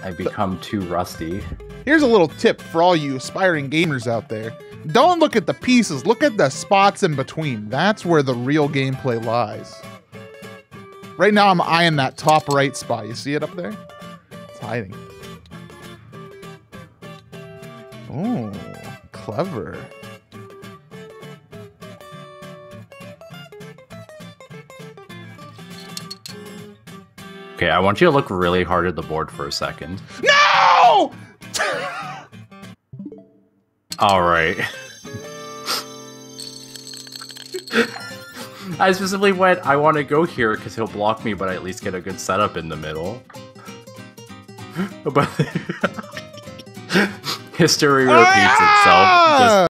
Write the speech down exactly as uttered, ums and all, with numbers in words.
I become too rusty. Here's a little tip for all you aspiring gamers out there. Don't look at the pieces, look at the spots in between. That's where the real gameplay lies. Right now I'm eyeing that top right spot. You see it up there? It's hiding. Oh, clever. Okay, I want you to look really hard at the board for a second. No! All right. I specifically went, I want to go here because he'll block me, but I at least get a good setup in the middle. But history repeats itself. Just